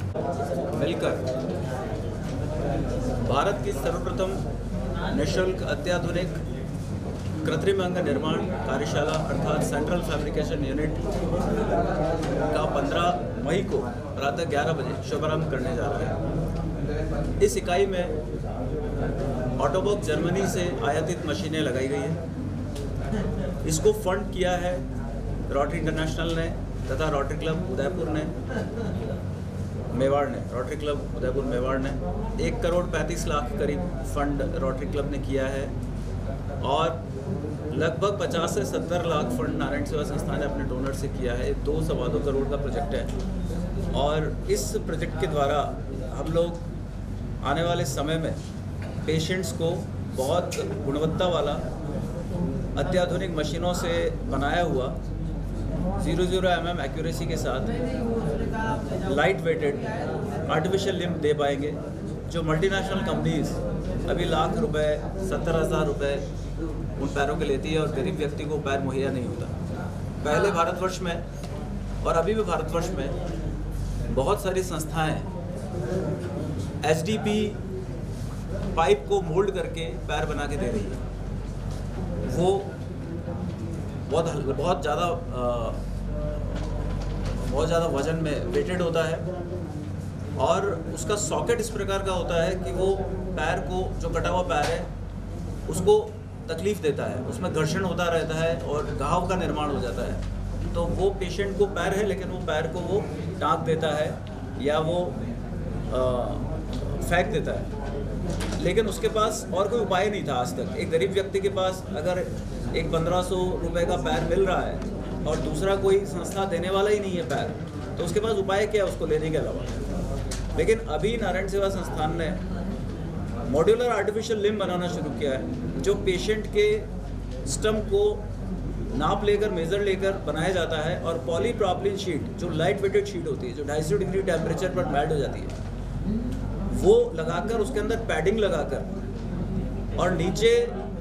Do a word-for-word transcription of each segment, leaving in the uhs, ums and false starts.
मिलकर भारत की सर्वप्रथम निःशुल्क अत्याधुनिक कृत्रिम अंग निर्माण कार्यशाला अर्थात सेंट्रल फैब्रिकेशन यूनिट का पंद्रह मई को प्रातः ग्यारह बजे शुभारंभ करने जा रहा है। इस इकाई में ऑटोबॉक्स जर्मनी से आयातित मशीनें लगाई गई हैं। इसको फंड किया है रोटरी इंटरनेशनल ने तथा रोटरी क्लब उदयपुर ने मेवाड़ ने रोटरी क्लब उदयपुर मेवाड़ ने एक करोड़ पैंतीस लाख करीब फंड रोटरी क्लब ने किया है और लगभग पचास से सत्तर लाख फंड नारायण सेवा संस्थान ने अपने डोनर से किया है। दो सवा दो करोड़ का प्रोजेक्ट है और इस प्रोजेक्ट के द्वारा हम लोग आने वाले समय में पेशेंट्स को बहुत गुणवत्ता वाला अत्याधुनिक मशीनों से बनाया हुआ zero zero M M accuracy के साथ लाइट वेटेड आर्टिफिशियल लिम्ब दे पाएंगे, जो मल्टीनेशनल कंपनीज अभी लाख रुपए सत्तर हज़ार रुपये उन पैरों के लेती है और गरीब व्यक्ति को पैर मुहैया नहीं होता। पहले भारतवर्ष में और अभी भी भारतवर्ष में बहुत सारी संस्थाएं एच डी पी पाइप को मोल्ड करके पैर बना के दे रही है। वो बहुत बहुत ज़्यादा बहुत ज़्यादा वजन में वेटेड होता है और उसका सॉकेट इस प्रकार का होता है कि वो पैर को, जो कटा हुआ पैर है, उसको तकलीफ़ देता है, उसमें घर्षण होता रहता है और घाव का निर्माण हो जाता है। तो वो पेशेंट को पैर है लेकिन वो पैर को वो टाँक देता है या वो फेंक देता है, लेकिन उसके पास और कोई उपाय नहीं था आज तक। एक गरीब व्यक्ति के पास अगर एक पंद्रह सौ रुपये का पैर मिल रहा है और दूसरा कोई संस्था देने वाला ही नहीं है पैर, तो उसके पास उपाय क्या है उसको लेने के अलावा। लेकिन अभी नारायण सेवा संस्थान ने मॉड्यूलर आर्टिफिशियल लिम्ब बनाना शुरू किया है, जो पेशेंट के स्टम्प को नाप लेकर, मेज़र लेकर बनाया जाता है और पॉलीप्रोपिलीन शीट, जो लाइट वेटेड शीट होती है, जो ढाई सौ डिग्री टेम्परेचर पर मेल्ट हो जाती है, वो लगाकर उसके अंदर पैडिंग लगाकर और नीचे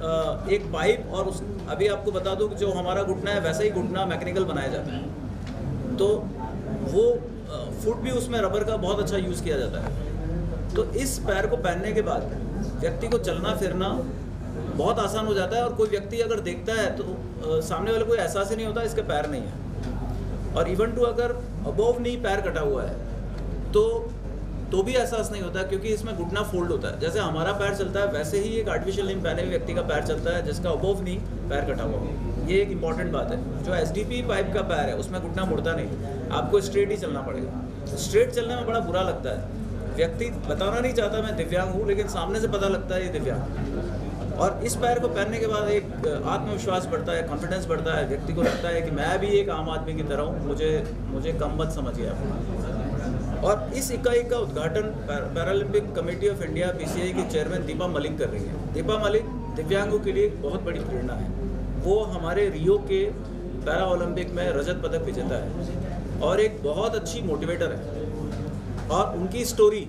एक पाइप और उस अभी आपको बता दूं कि जो हमारा घुटना है वैसा ही घुटना मैकेनिकल बनाया जाता है। तो वो फुट भी उसमें रबर का बहुत अच्छा यूज़ किया जाता है। तो इस पैर को पहनने के बाद व्यक्ति को चलना फिरना बहुत आसान हो जाता है और कोई व्यक्ति अगर देखता है तो आ, सामने वाले को एहसास ही नहीं होता इसके पैर नहीं है। और इवन टू अगर अबोव नी पैर कटा हुआ है तो तो भी एहसास नहीं होता, क्योंकि इसमें घुटना फोल्ड होता है। जैसे हमारा पैर चलता है वैसे ही एक आर्टिफिशियल लिम्ब पहने हुए व्यक्ति का पैर चलता है जिसका अबोव नी पैर कटा हुआ हो। ये एक इंपॉर्टेंट बात है। जो एस डी पी पाइप का पैर है उसमें घुटना मुड़ता नहीं, आपको स्ट्रेट ही चलना पड़ेगा। स्ट्रेट चलने में बड़ा बुरा लगता है, व्यक्ति बताना नहीं चाहता मैं दिव्यांग हूँ, लेकिन सामने से पता लगता है ये दिव्यांग। और इस पैर को पहनने के बाद एक आत्मविश्वास बढ़ता है, कॉन्फिडेंस बढ़ता है, व्यक्ति को लगता है कि मैं भी एक आम आदमी की तरह हूँ, मुझे मुझे कम मत समझिए आप। और इस इकाई का उद्घाटन Paralympic committee of India P C I की चेयरमैन दीपा मलिक कर रही है। दीपा मलिक दिव्यांगों के लिए एक बहुत बड़ी प्रेरणा है। वो हमारे रियो के पैरा ओलंपिक में रजत पदक विजेता है और एक बहुत अच्छी मोटिवेटर है और उनकी स्टोरी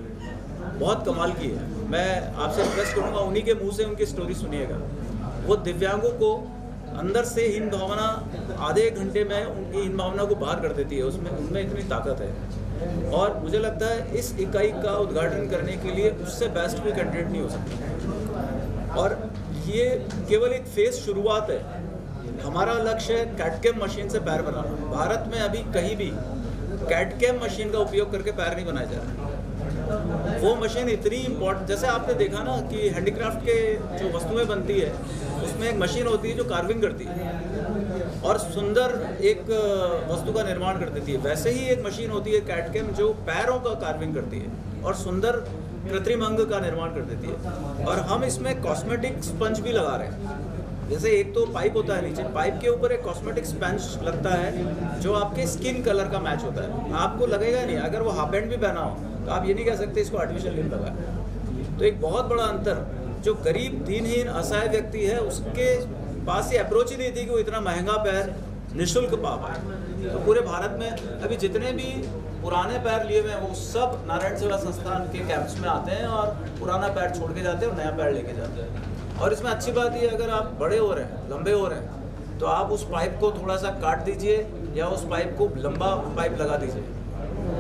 बहुत कमाल की है। मैं आपसे रिक्वेस्ट करूँगा उन्हीं के मुंह से उनकी स्टोरी सुनिएगा। वो दिव्यांगों को अंदर से हीन भावना आधे एक घंटे में उनकी हीन भावना को बाहर कर देती है, उसमें उनमें इतनी ताकत है। और मुझे लगता है इस इकाई का उद्घाटन करने के लिए उससे बेस्ट कोई कैंडिडेट नहीं हो सकता। और ये केवल एक फेज शुरुआत है। हमारा लक्ष्य है कैटकेम मशीन से पैर बनाना। भारत में अभी कहीं भी कैटकेम मशीन का उपयोग करके पैर नहीं बनाया जा रहा। वो मशीन इतनी इम्पोर्टेंट, जैसे आपने देखा ना कि हैंडीक्राफ्ट के जो वस्तुएं बनती है उसमें एक मशीन होती है जो कार्विंग करती है और सुंदर एक वस्तु का निर्माण कर देती है, वैसे ही एक मशीन होती है कैटकेम जो पैरों का कार्विंग करती है और सुंदर कृत्रिम अंग का निर्माण कर देती है। और हम इसमें कॉस्मेटिक स्पंज भी लगा रहे हैं। जैसे एक तो पाइप होता है नीचे, पाइप के ऊपर एक कॉस्मेटिक स्पंज लगता है जो आपके स्किन कलर का मैच होता है। आपको लगेगा नहीं, अगर वो हाफ हैंड भी पहना हो तो आप ये नहीं कह सकते इसको आर्टिफिशियल लिम्ब लगा है। तो एक बहुत बड़ा अंतर, जो गरीब दीनहीन असहाय व्यक्ति है उसके पास ये अप्रोच ही नहीं थी कि वो इतना महंगा पैर निःशुल्क पा पाए। तो पूरे भारत में अभी जितने भी पुराने पैर लिए हुए हैं वो सब नारायण सेवा संस्थान के कैंप्स में आते हैं और पुराना पैर छोड़ के जाते हैं और नया पैर लेके जाते हैं। और इसमें अच्छी बात ये, अगर आप बड़े हो रहे हैं, लंबे हो रहे हैं, तो आप उस पाइप को थोड़ा सा काट दीजिए या उस पाइप को लंबा पाइप लगा दीजिए।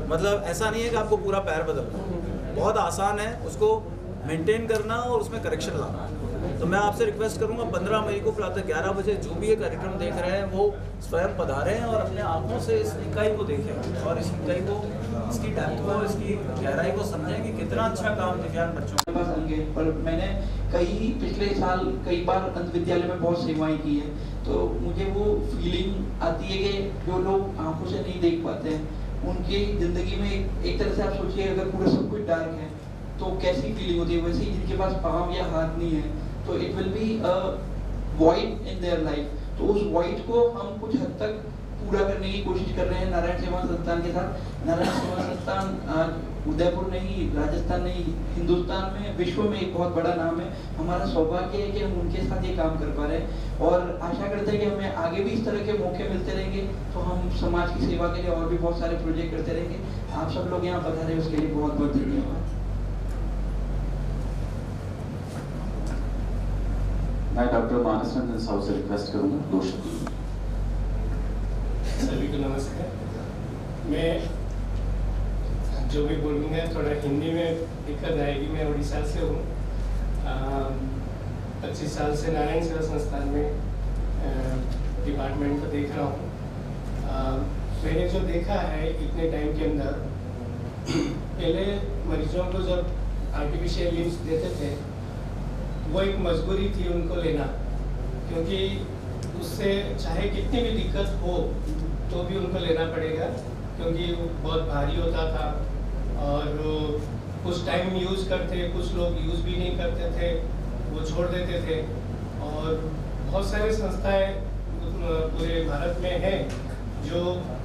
मतलब ऐसा नहीं है कि आपको पूरा पैर बदलना, बहुत आसान है उसको मेंटेन करना और उसमें करेक्शन लाना। तो मैं आपसे रिक्वेस्ट करूंगा पंद्रह मई को प्रातः ग्यारह बजे जो भी ये कार्यक्रम देख रहे हैं वो स्वयं पधारें और अपने आंखों से इस इकाई को देखें और इस इकाई को, इसकी डेप्थ को, इसकी गहराई को समझें कि कितना अच्छा काम दिव्यांग बच्चों के पास होंगे। पर मैंने कई पिछले साल कई बार अंत विद्यालय में बहुत सेवाएं की है, तो मुझे वो फीलिंग आती है कि जो लोग आंखों से नहीं देख पाते हैं उनकी जिंदगी में एक तरह से आप सोचिए अगर पूरा सब कुछ डार्क है तो कैसी फीलिंग होती है। वैसे ही जिनके पास पाँव या हाथ नहीं है तो it will be a void in their life. तो उस वॉइड को हम कुछ हद तक पूरा करने की कोशिश कर रहे हैं नारायण सेवा संस्थान के साथ। नारायण सेवा संस्थान आज उदयपुर नहीं, राजस्थान नहीं, हिंदुस्तान में, विश्व में एक बहुत बड़ा नाम है। हमारा सौभाग्य है कि हम उनके साथ ये काम कर पा रहे हैं और आशा करते हैं कि हमें आगे भी इस तरह के मौके मिलते रहेंगे तो हम समाज की सेवा के लिए और भी बहुत सारे प्रोजेक्ट करते रहेंगे। आप सब लोग यहाँ पधारे उसके लिए बहुत बहुत धन्यवाद। मैं डॉक्टर मानस रंजन साहब से रिक्वेस्ट करूंगा दो शब्द। सभी को नमस्कार। मैं जो भी बोलूँगा थोड़ा हिंदी में दिक्कत आएगी। मैं उड़ीसा से हूँ, पच्चीस साल से नारायण सेवा संस्थान में डिपार्टमेंट को देख रहा हूँ। मैंने जो देखा है इतने टाइम के अंदर, पहले मरीजों को जब आर्टिफिशियल लिम्स देते थे वो एक मजबूरी थी उनको लेना, क्योंकि उससे चाहे कितनी भी दिक्कत हो तो भी उनको लेना पड़ेगा, क्योंकि वो बहुत भारी होता था और कुछ टाइम यूज़ करते, कुछ लोग यूज़ भी नहीं करते थे, वो छोड़ देते थे। और बहुत सारे संस्थाएं पूरे भारत में हैं जो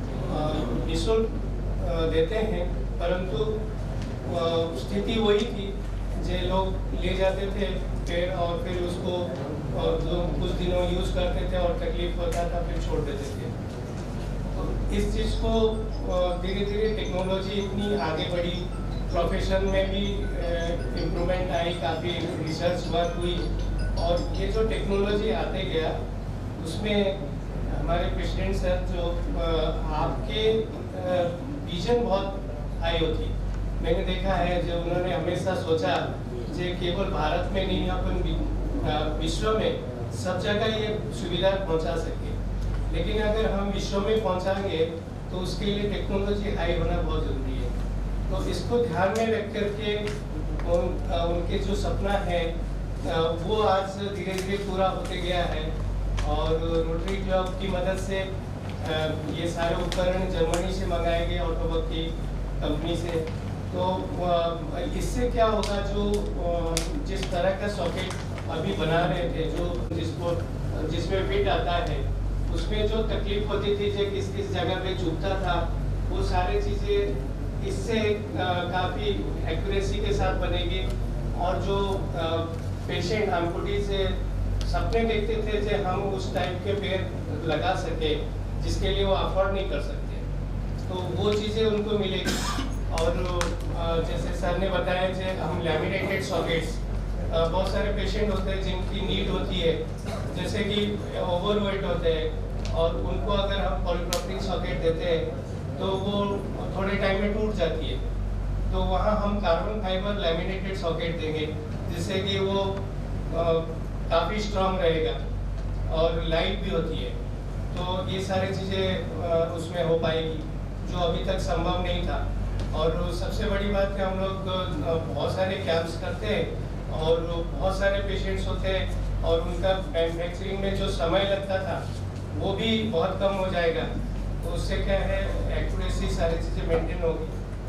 निःशुल्क देते हैं, परंतु स्थिति वही थी जो लोग ले जाते थे फिर और फिर उसको और कुछ दिनों यूज़ करते थे और तकलीफ होता था फिर छोड़ देते थे। तो इस चीज़ को धीरे धीरे टेक्नोलॉजी इतनी आगे बढ़ी, प्रोफेशन में भी इम्प्रूवमेंट आई, काफ़ी रिसर्च वर्क हुई और ये जो टेक्नोलॉजी आते गया उसमें हमारे प्रेसिडेंट सर जो आपके विजन बहुत हाई होती। मैंने देखा है जो उन्होंने हमेशा सोचा जो केवल भारत में नहीं अपन विश्व में सब जगह ये सुविधा पहुंचा सके, लेकिन अगर हम विश्व में पहुंचाएंगे तो उसके लिए टेक्नोलॉजी हाई होना बहुत ज़रूरी है। तो इसको ध्यान में रख करके उन, उनके जो सपना है वो आज धीरे धीरे पूरा होते गया है और रोटरी क्लब की मदद से ये सारे उपकरण जर्मनी से मंगाए गए ऑटोबॉक की कंपनी से। तो इससे क्या होगा, जो जिस तरह का सॉकेट अभी बना रहे थे जो जिसको जिसमें फिट आता है उसमें जो तकलीफ होती थी जो किस किस जगह पे चुभता था वो सारी चीज़ें इससे काफ़ी एक्यूरेसी के साथ बनेगी। और जो पेशेंट एम्पुटी से सपने देखते थे कि हम उस टाइप के पैर लगा सके जिसके लिए वो अफोर्ड नहीं कर सकते, तो वो चीज़ें उनको मिलेगी। और जैसे सर ने बताया कि हम लैमिनेटेड सॉकेट्स, बहुत सारे पेशेंट होते हैं जिनकी नीड होती है, जैसे कि ओवरवेट होते हैं और उनको अगर हम पॉलीप्रोपिलीन सॉकेट देते हैं तो वो थोड़े टाइम में टूट जाती है, तो वहाँ हम कार्बन फाइबर लैमिनेटेड सॉकेट देंगे जिससे कि वो काफ़ी स्ट्रांग रहेगा और लाइट भी होती है। तो ये सारी चीज़ें उसमें हो पाएगी जो अभी तक संभव नहीं था। और सबसे बड़ी बात है हम लोग बहुत सारे कैंप्स करते हैं और बहुत सारे पेशेंट्स होते हैं और उनका मैन्युफैक्चरिंग में जो समय लगता था वो भी बहुत कम हो जाएगा, तो उससे क्या है एक्यूरेसी सारी चीज़ें मेंटेन होगी।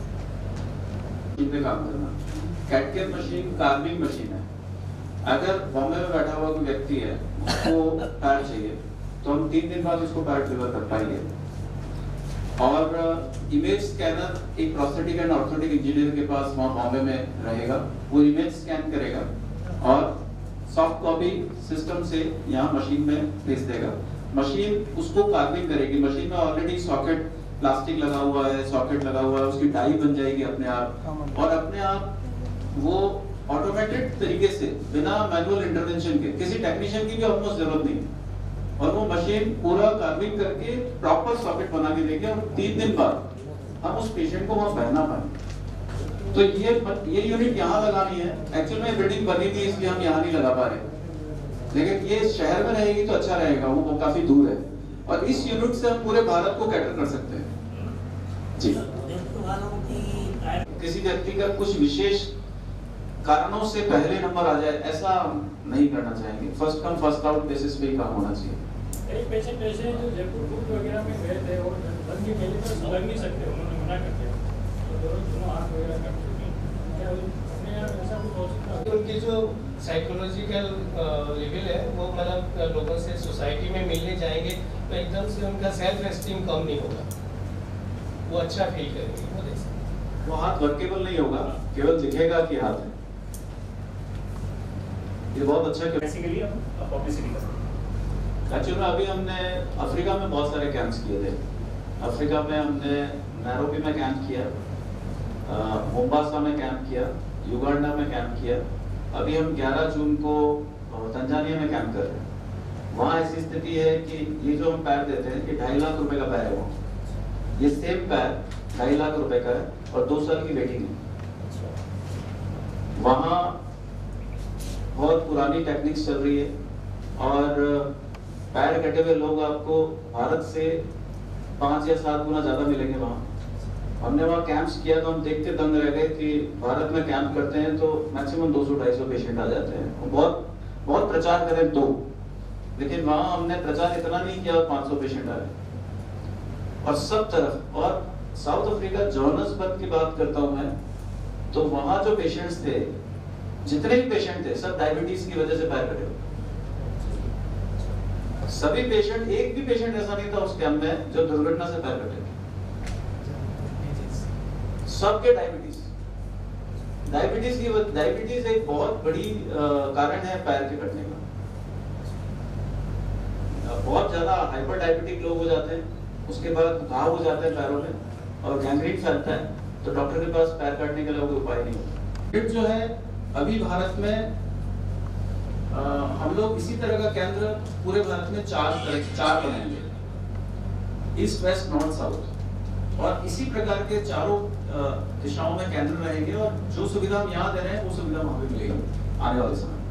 पे काम करना, cat care machine carving machine है। अगर बॉम्बे में बैठा हुआ कोई व्यक्ति है उसको पैर चाहिए तो हम तीन दिन बाद उसको पैर डिलीवर कर पाएंगे। और इमेज स्कैनर एक प्रोस्थेटिक एंड ऑर्थोटिक इंजीनियर के पास वहाँ बॉम्बे में रहेगा, वो इमेज स्कैन करेगा और सॉफ्ट कॉपी सिस्टम से यहाँ मशीन में भेज देगा। मशीन उसको कार्विंग करेगी। मशीन में ऑलरेडी सॉकेट प्लास्टिक लगा हुआ है, सॉकेट लगा हुआ है, उसकी डाई बन जाएगी अपने आप और अपने आप वो ऑटोमेटेड तरीके से बिना मैनुअल इंटरवेंशन के, किसी टेक्नीशियन की भी ऑलमोस्ट जरूरत नहीं, और वो मशीन पूरा कार्विंग करके प्रॉपर सॉकेट बना के देगी और तीन दिन बाद हम उस पेशेंट को वहाँ बहना पाए। तो ये ये यूनिट यहाँ लगानी है, एक्चुअल में बिल्डिंग बनी नहीं इसलिए हम यहाँ नहीं लगा पा रहे, लेकिन ये शहर में रहेगी तो अच्छा रहेगा, वो काफी दूर है और इस यूनिट से हम पूरे भारत को कैटर कर सकते हैं। जी, किसी व्यक्ति का कुछ विशेष कारणों से पहले नंबर आ जाए ऐसा नहीं करना चाहेंगे, first come first out basis पे ही काम होना चाहिए। एक पेशेंट ऐसे हैं जो जयपुर बुक वगैरह में गए थे और धन के मेले पर लग नहीं सकते, उन्होंने मना कर दिया, तो दोनों दोनों हाथ वगैरह कर चुके हैं, क्या अपने यहाँ ऐसा कुछ हो सकता है? उनकी जो साइकोलॉजिकल लेवल है वो मतलब लोगों से सोसाइटी में मिलने जाएंगे तो एकदम से उनका सेल्फ एस्टीम कम नहीं होगा, वो अच्छा फील करेंगे। वो हाथ वर्केबल नहीं होगा, केवल दिखेगा कि हाथ है। ये बहुत अच्छा बेसिकली हम पब्लिसिटी करते हैं। एक्चुअली में अभी हमने अफ्रीका में बहुत सारे कैंप्स किए थे। अफ्रीका में हमने नैरोबी में कैंप किया, मोम्बासा में कैंप किया, युगांडा में कैंप किया, अभी हम ग्यारह जून को तंजानिया में कैंप कर रहे हैं। वहाँ ऐसी स्थिति है कि ये जो हम पैर देते हैं ये ढाई लाख रुपए का पैर है, वो ये सेम पैर ढाई लाख रुपए का है और दो साल की वेटिंग है। वहाँ बहुत पुरानी टेक्निक्स चल रही है और पैर कटे हुए लोग आपको भारत से पाँच या सात गुना ज्यादा मिलेंगे वहाँ। हमने वहाँ कैंप्स किया तो हम देखते दंग रह गए कि भारत में कैंप करते हैं तो मैक्सिमम दो सौ ढाई सौ पेशेंट आ जाते हैं। बहुत बहुत प्रचार करें तो, लेकिन वहाँ हमने प्रचार इतना नहीं किया और पाँच सौ पेशेंट आ गए और सब तरफ। और साउथ अफ्रीका जोहान्सबर्ग की बात करता हूँ मैं, तो वहाँ जो पेशेंट्स थे, जितने भी पेशेंट थे, सब डायबिटीज की वजह से पैर कटे हुए। सभी पेशेंट, एक भी पेशेंट ऐसा नहीं था उस कैंप में जो दुर्घटना से पैर कटे, सबके डायबिटीज। डायबिटीज की डायबिटीज एक बहुत बड़ी कारण है पैर के कटने का। बहुत ज्यादा हाइपर डायबिटिक लोग हो जाते हैं, उसके बाद घाव हो जाते हैं पैरों में और गैंग्रीन फैलता है, तो डॉक्टर के पास पैर काटने के लिए कोई उपाय नहीं होता। फिर जो है अभी भारत में आ, हम लोग इसी तरह का केंद्र पूरे भारत में चार चार बनाएंगे, ईस्ट वेस्ट नॉर्थ साउथ, और इसी प्रकार के चारों दिशाओं में केंद्र रहेंगे और जो सुविधा हम यहाँ दे रहे हैं वो सुविधा वहाँ पे मिलेगी आने वाले समय।